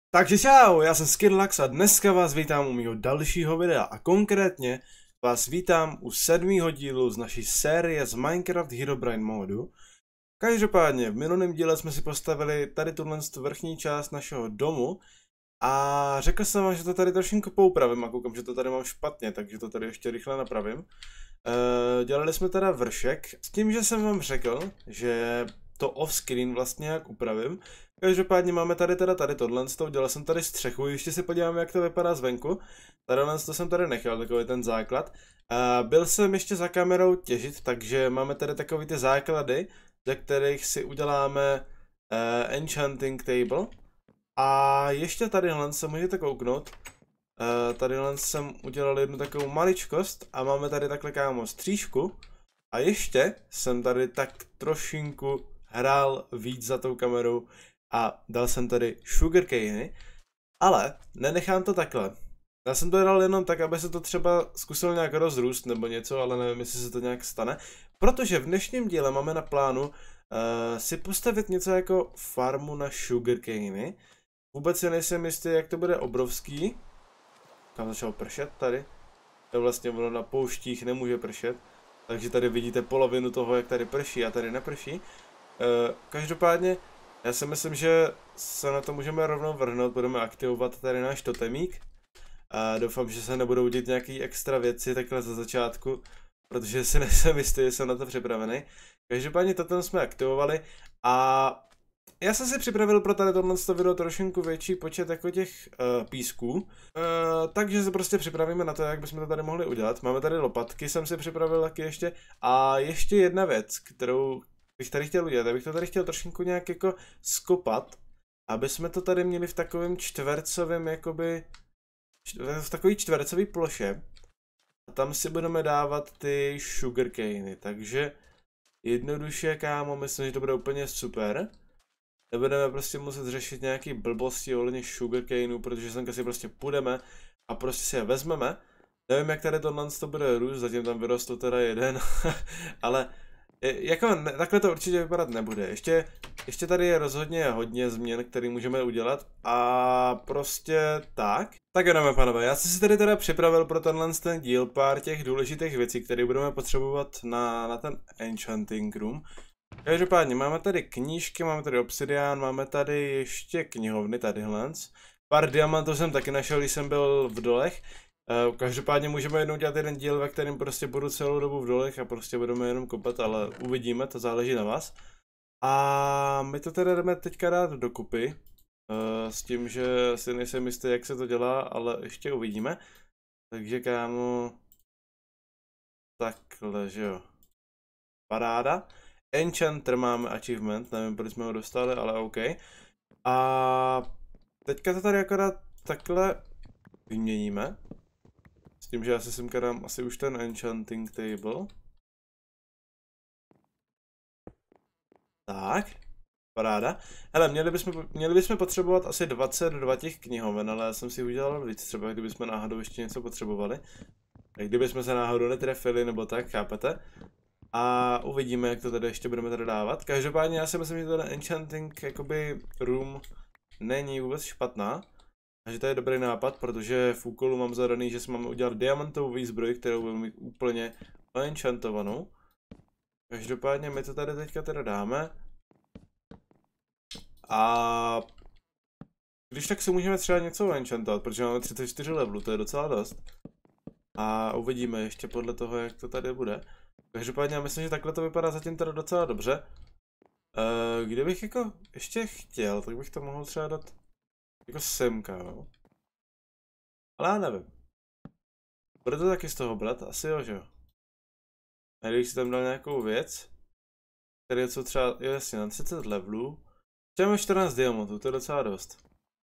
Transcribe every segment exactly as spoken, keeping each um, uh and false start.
Takže čau, já jsem Skirlax a dneska vás vítám u mého dalšího videa a konkrétně vás vítám u sedmého dílu z naší série z Minecraft Herobrine modu. Každopádně v minulém díle jsme si postavili tady tuhle vrchní část našeho domu a řekl jsem vám, že to tady trošku poupravím a koukám, že to tady mám špatně, takže to tady ještě rychle napravím. E, dělali jsme teda vršek s tím, že jsem vám řekl, že to off-screen vlastně jak upravím. Každopádně máme tady teda tady tohle, udělal jsem tady střechu, ještě si podíváme, jak to vypadá zvenku. Tady to jsem tady nechal, takový ten základ. A byl jsem ještě za kamerou těžit, takže máme tady takový ty základy, ze kterých si uděláme uh, enchanting table. A ještě tadyhle se můžete kouknout. Uh, tadyhle jsem udělal jednu takovou maličkost a máme tady takhle kámo střížku. A ještě jsem tady tak trošinku hrál víc za tou kamerou a dal jsem tady sugarcane, ale nenechám to takhle. Já jsem to dal jenom tak, aby se to třeba zkusil nějak rozrůst nebo něco, ale nevím, jestli se to nějak stane. Protože v dnešním díle máme na plánu uh, si postavit něco jako farmu na sugarcane. Vůbec si nejsem jistý, jak to bude obrovský. Kam začalo pršet tady. To vlastně ono na pouštích nemůže pršet. Takže tady vidíte polovinu toho, jak tady prší a tady neprší. Uh, každopádně já si myslím, že se na to můžeme rovnou vrhnout, budeme aktivovat tady náš totemík. A doufám, že se nebudou dít nějaký extra věci takhle za začátku, protože si nejsem jistý, že jsem na to připravený. Každopádně totem jsme aktivovali a já jsem si připravil pro tady tohle video trošinku větší počet jako těch uh, písků. Uh, takže se prostě připravíme na to, jak bychom to tady mohli udělat. Máme tady lopatky, jsem si připravil taky ještě. A ještě jedna věc, kterou bych tady chtěl udělat, abych to tady chtěl trošku nějak jako skopat, aby jsme to tady měli v takovém čtvercovém jakoby, v takový čtvercový ploše a tam si budeme dávat ty sugarcane, takže jednoduše kámo, myslím, že to bude úplně super. Nebudeme prostě muset řešit nějaký blbosti ohledně sugarcaneu, protože sem si prostě půjdeme a prostě si je vezmeme. Nevím, jak tady tohle to bude růst, zatím tam vyrostl teda jeden, ale jako ne, takhle to určitě vypadat nebude. Ještě, ještě tady je rozhodně hodně změn, které můžeme udělat a prostě tak. Tak jdeme, panové, já jsem si tady teda připravil pro tenhle ten díl pár těch důležitých věcí, které budeme potřebovat na, na ten enchanting room. Každopádně máme tady knížky, máme tady obsidian, máme tady ještě knihovny, tadyhle. Pár diamantů jsem taky našel, když jsem byl v dolech. Každopádně můžeme jednou dělat jeden díl, ve kterém prostě budu celou dobu v dolech a prostě budeme jenom kopat, ale uvidíme, to záleží na vás. A my to teda jdeme teďka dát dokupy, s tím, že si nejsem jistý, jak se to dělá, ale ještě uvidíme. Takže kámo, takhle, že jo. Paráda. Enchanter máme achievement, nevím, proč jsme ho dostali, ale OK. A teďka to tady akorát takhle vyměníme. S tím, že já si semka dám asi už ten enchanting table. Tak, paráda. Hele, měli bychom, měli bychom potřebovat asi dvacet dva těch knihoven, ale já jsem si udělal víc, třeba kdybychom náhodou ještě něco potřebovali. Tak kdybychom se náhodou netrefili nebo tak, chápete? A uvidíme, jak to tady ještě budeme tady dávat. Každopádně já si myslím, že ten enchanting jakoby room není vůbec špatná. A že to je dobrý nápad, protože v úkolu mám zadaný, že si máme udělat diamantovou výzbroj, kterou budu mít úplně enchantovanou. Každopádně my to tady teďka teda dáme. A když tak si můžeme třeba něco enchantovat, protože máme třicet čtyři levelů, to je docela dost. A uvidíme ještě podle toho, jak to tady bude. Každopádně já myslím, že takhle to vypadá zatím teda docela dobře. Uh, kdybych jako ještě chtěl, tak bych to mohl třeba dát jako semka, jo. Ale já nevím. Bude to taky z toho brat? Asi jo, že jo. A když si tam dal nějakou věc, tady jsou třeba, jo jasně, na třicet levelů. Máme čtrnáct diamantů, to je docela dost.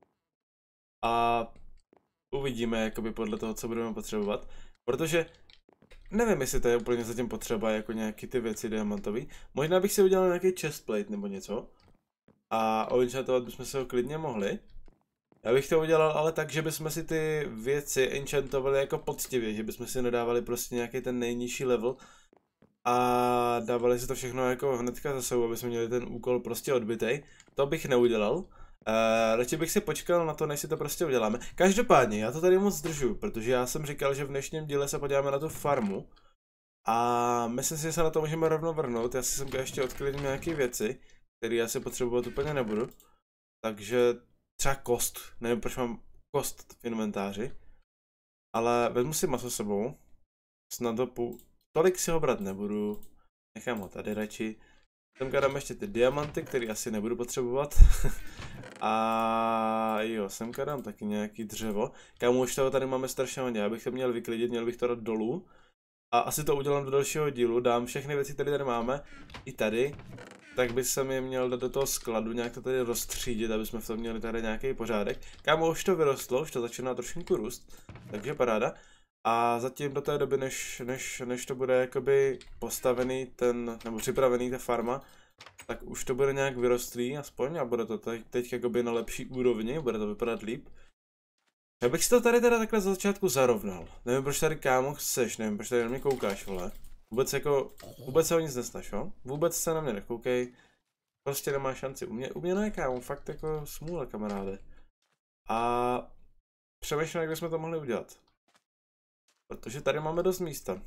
A uvidíme jakoby podle toho, co budeme potřebovat. Protože nevím, jestli to je úplně zatím potřeba, jako nějaký ty věci diamantový. Možná bych si udělal nějaký chestplate nebo něco. A enchantovat bychom se ho klidně mohli. Já bych to udělal ale tak, že bychom si ty věci enchantovali jako poctivě, že bychom si nedávali prostě nějaký ten nejnižší level. A dávali si to všechno jako hnedka za sebou, aby jsme měli ten úkol prostě odbitej. To bych neudělal. Uh, radši bych si počkal na to, než si to prostě uděláme. Každopádně, já to tady moc zdržu, protože já jsem říkal, že v dnešním díle se podíváme na tu farmu. A myslím si, že se na to můžeme rovnou vrhnout. Já si sem ještě odklidím nějaké věci, které já si potřebovat úplně nebudu. Takže třeba kost. Nevím, proč mám kost v inventáři. Ale vezmu si maso sebou. Snad to půl... Tolik si ho brát nebudu. Nechám ho tady radši. Semka dám ještě ty diamanty, které asi nebudu potřebovat. A jo, semka dám taky nějaký dřevo. Kámo, už toho tady máme strašně hodně. Já bych to měl vyklidit, měl bych to dát dolů. A asi to udělám do dalšího dílu. Dám všechny věci, které tady máme. I tady. Tak by se mi měl dát do toho skladu, nějak to tady rozstřídit, aby jsme v tom měli tady nějaký pořádek. Kámo, už to vyrostlo, už to začíná trošku růst. Takže paráda. A zatím do té doby, než, než, než to bude jakoby postavený ten, nebo připravený ta farma, tak už to bude nějak vyrostlý aspoň a bude to teď, teď jakoby na lepší úrovni, bude to vypadat líp. Já bych si to tady teda takhle za začátku zarovnal. Nevím, proč tady kámo chceš, nevím, proč tady na mě koukáš, vole. Vůbec jako, vůbec se o nic nesnaž, jo? Vůbec se na mě nekoukej. Prostě nemá šanci. U mě, u mě ne, kámo, fakt jako smůle, kamaráde. A přemýšlím, jak bychom to mohli udělat. Protože tady máme dost místa.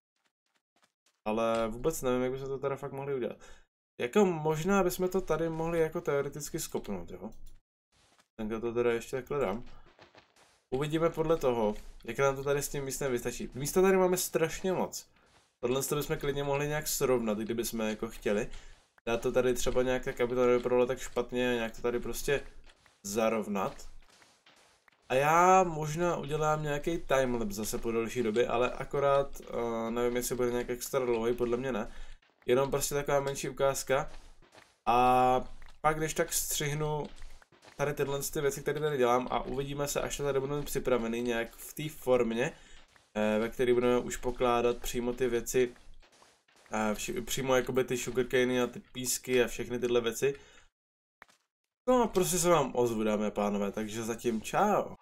Ale vůbec nevím, jak bychom to teda fakt mohli udělat. Jako možná bychom to tady mohli jako teoreticky skopnout, jo? Tak to teda ještě takhle dám. Uvidíme podle toho, jak nám to tady s tím místem vystačí. Místa tady máme strašně moc. Tohle to bychom klidně mohli nějak srovnat, kdybychom jako chtěli. Dát to tady třeba nějak tak, aby to nevypadalo tak špatně a nějak to tady prostě zarovnat. A já možná udělám nějaký timelapse zase po další době, ale akorát uh, nevím, jestli bude nějak extra dlouhý, podle mě ne. Jenom prostě taková menší ukázka. A pak když tak střihnu tady tyhle ty věci, které tady dělám a uvidíme se, až to tady budeme připravený nějak v té formě, eh, ve které budeme už pokládat přímo ty věci, eh, vši, přímo jakoby ty sugarcany a ty písky a všechny tyhle věci. No a prostě se vám ozvu, dámy a pánové, takže zatím čau.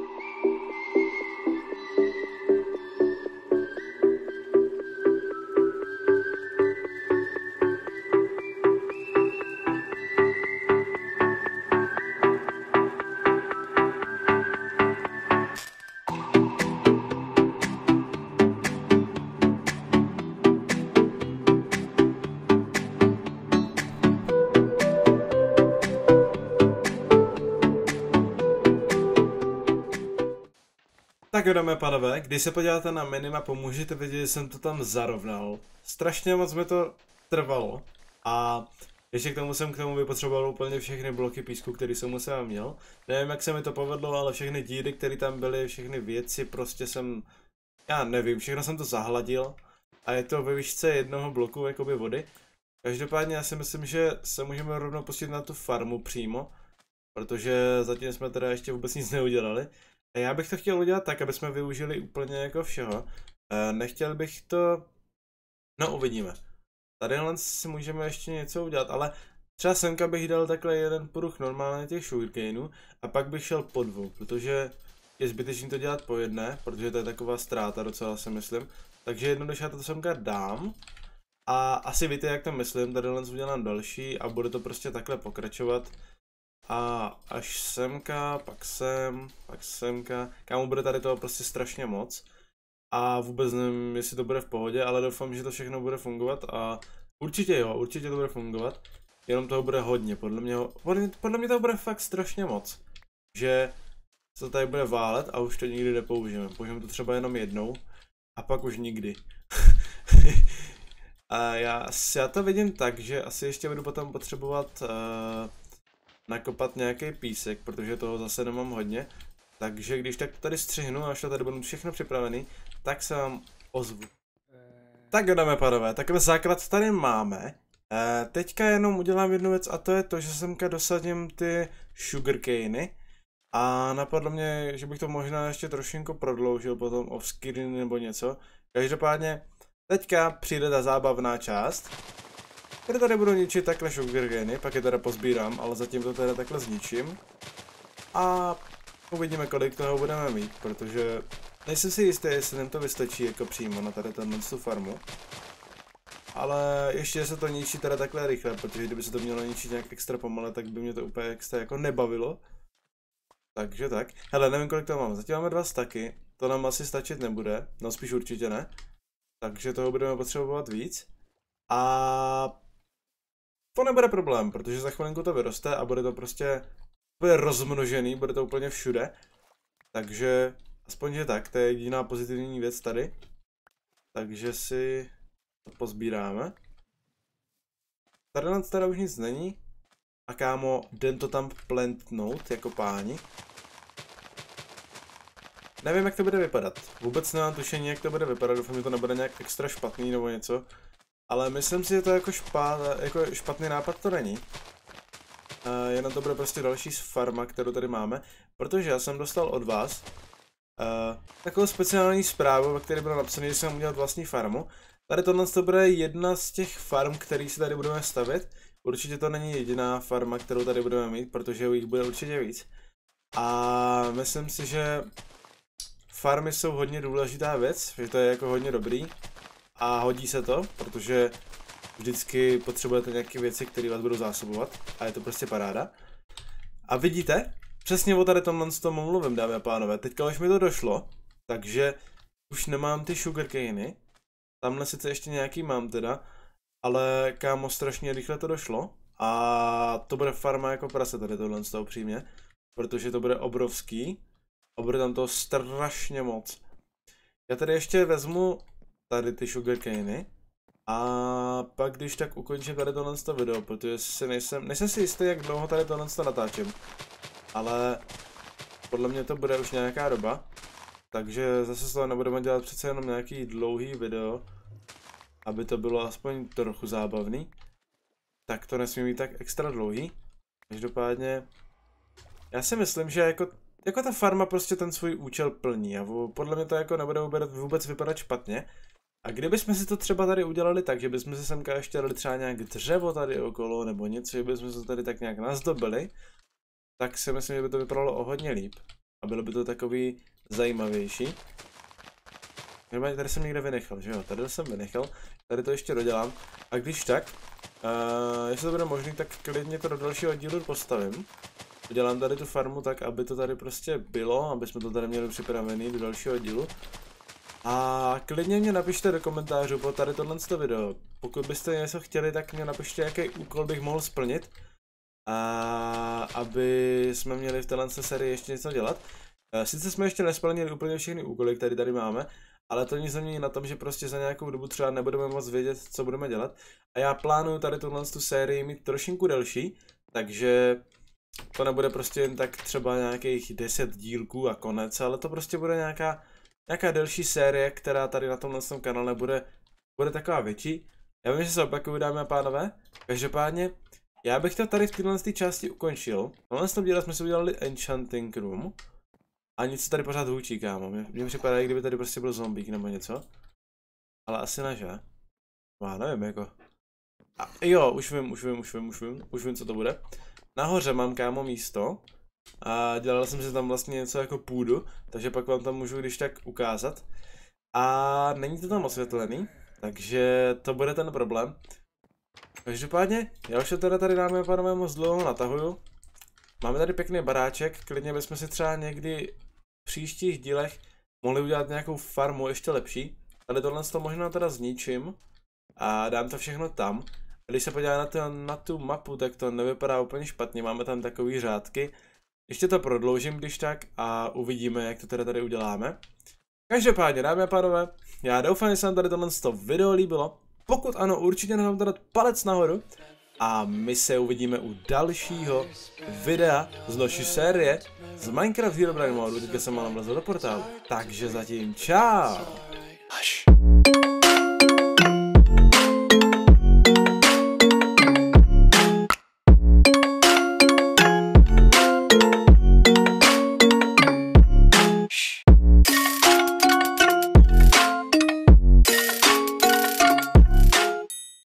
Tak jo, dámy a pánové, když se podíváte na minimapu, můžete vidět, že jsem to tam zarovnal. Strašně moc mi to trvalo. A ještě k tomu jsem k tomu vypotřeboval úplně všechny bloky písku, které jsem musel měl. Nevím, jak se mi to povedlo, ale všechny díry, které tam byly, všechny věci, prostě jsem... Já nevím, všechno jsem to zahladil. A je to ve výšce jednoho bloku jakoby vody. Každopádně já si myslím, že se můžeme rovnou pustit na tu farmu přímo. Protože zatím jsme teda ještě vůbec nic neudělali. A já bych to chtěl udělat tak, aby jsme využili úplně jako všeho. E, nechtěl bych to... No uvidíme. Tadyhle si můžeme ještě něco udělat, ale třeba semka bych dal takhle jeden pruh normálně těch sugarcaneů a pak bych šel po dvou, protože je zbytečný to dělat po jedné, protože to je taková ztráta docela, si myslím. Takže jednoduše já to semka dám a asi víte, jak to myslím, tadyhle udělám další a bude to prostě takhle pokračovat. A až semka, pak sem, pak semka, kámo, bude tady toho prostě strašně moc. A vůbec nevím, jestli to bude v pohodě, ale doufám, že to všechno bude fungovat a určitě jo, určitě to bude fungovat. Jenom toho bude hodně, podle mě, podle, podle mě to bude fakt strašně moc. Že se to tady bude válet a už to nikdy nepoužijeme, použijeme to třeba jenom jednou a pak už nikdy. A já, já to vidím tak, že asi ještě budu potom potřebovat... Uh, nakopat nějaký písek, protože toho zase nemám hodně. Takže když tak to tady střihnu a až to tady budu všechno připravený, tak se vám ozvu. Tak jo, dáme pánové, takhle základ tady máme. E, teďka jenom udělám jednu věc a to je to, že semka dosadím ty sugarcany. A napadlo mě, že bych to možná ještě trošinku prodloužil potom off-screen nebo něco. Každopádně teďka přijde ta zábavná část. Tady tady budu ničit takhle sugarcany, pak je teda pozbírám, ale zatím to teda takhle zničím. A uvidíme, kolik toho budeme mít, protože nejsem si jistý, jestli nám to vystačí jako přímo na tady tenhle tu farmu. ale ještě se to ničí teda takhle rychle, protože kdyby se to mělo ničit nějak extra pomale, tak by mě to úplně extra jako nebavilo. Takže tak. Hele, nevím, kolik toho mám. Zatím máme dva staky, to nám asi stačit nebude, no spíš určitě ne. Takže toho budeme potřebovat víc. A to nebude problém, protože za chvilinku to vyroste a bude to prostě bude rozmnožený, bude to úplně všude. Takže aspoň že tak, to je jediná pozitivní věc tady. Takže si to pozbíráme. Tady tady už nic není. A kámo, jdem to tam plantnout jako páni. Nevím, jak to bude vypadat. Vůbec nemám tušení, jak to bude vypadat. Doufám, že to nebude nějak extra špatný nebo něco. Ale myslím si, že to jako, špát, jako špatný nápad to není. Uh, jenom to bude prostě další farma, kterou tady máme. Protože já jsem dostal od vás uh, takovou speciální zprávu, ve které bylo napsané, že jsem udělat vlastní farmu. Tady tohle to bude jedna z těch farm, které si tady budeme stavět. Určitě to není jediná farma, kterou tady budeme mít, protože jich bude určitě víc. A myslím si, že farmy jsou hodně důležitá věc, že to je jako hodně dobrý. A hodí se to, protože vždycky potřebujete nějaké věci, které vás budou zásobovat. A je to prostě paráda. A vidíte, přesně o tady tomhle s tom mluvím, dámy a pánové. Teďka už mi to došlo, takže už nemám ty sugarcany. Tamhle sice ještě nějaký mám teda, ale kámo, strašně rychle to došlo. A to bude farma jako prase tady tohle z toho přímě, protože to bude obrovský. A bude tam toho strašně moc. Já tady ještě vezmu tady ty sugarcany. A pak když tak ukončím tady tohle video, protože si nejsem, nejsem si jistý, jak dlouho tady tohle natáčím. Ale podle mě to bude už nějaká doba. Takže zase z toho nebudeme dělat přece jenom nějaký dlouhý video, aby to bylo aspoň trochu zábavný. Tak to nesmí být tak extra dlouhý. Každopádně, já si myslím, že jako, jako ta farma prostě ten svůj účel plní a podle mě to jako nebude vůbec vypadat špatně. A kdybychom si to třeba tady udělali tak, že bychom si semka ještě dali třeba nějak dřevo tady okolo nebo něco, že bychom se tady tak nějak nazdobili, tak si myslím, že by to vypadalo o hodně líp. A bylo by to takový zajímavější. Tady jsem někde vynechal, že jo? Tady jsem vynechal, tady to ještě dodělám. A když tak, uh, jestli to bude možný, tak klidně to do dalšího dílu postavím. Udělám tady tu farmu tak, aby to tady prostě bylo, aby jsme to tady měli připravený do dalšího dílu. A klidně mě napište do komentářů po tady tohle video. Pokud byste něco chtěli, tak mě napište, jaký úkol bych mohl splnit. A aby jsme měli v téhle sérii ještě něco dělat. Sice jsme ještě nesplnili úplně všechny úkoly, které tady máme, ale to nic nemění na tom, že prostě za nějakou dobu třeba nebudeme moc vědět, co budeme dělat. A já plánuju tady tuhle tu sérii mít trošinku delší, takže to nebude prostě jen tak třeba nějakých deset dílků a konec, ale to prostě bude nějaká Nějaká delší série, která tady na tomhle kanále bude, bude taková větší. Já vím, že se opakuju, dámy a pánové. Každopádně, já bych to tady v téhle části ukončil. Na tomhle díle jsme si udělali Enchanting Room. A nic tady pořád hůčí, kámo. Mně připadá, jak kdyby tady prostě byl zombík nebo něco. Ale asi ne, že? Já nevím, jako. A jo, už vím, už vím, už vím, už vím, už vím, co to bude. Nahoře mám, kámo, místo. A dělal jsem si tam vlastně něco jako půdu, takže pak vám tam můžu když tak ukázat. A není to tam osvětlený, takže to bude ten problém. Každopádně, já už to teda tady dáme a pánové moc dlouho natahuju. Máme tady pěkný baráček, klidně bychom si třeba někdy v příštích dílech mohli udělat nějakou farmu ještě lepší. Tady tohle to možná teda zničím a dám to všechno tam. Když se podívá na, to, na tu mapu, tak to nevypadá úplně špatně, máme tam takový řádky. Ještě to prodloužím když tak a uvidíme, jak to teda tady uděláme. Každopádně, dámy a pánové, já doufám, že se vám tady tohle video líbilo. Pokud ano, určitě nechám dát palec nahoru. A my se uvidíme u dalšího videa z naší série z Minecraft Herobrine modu. Teďka jsem mám vlezl do portálu. Takže zatím čau.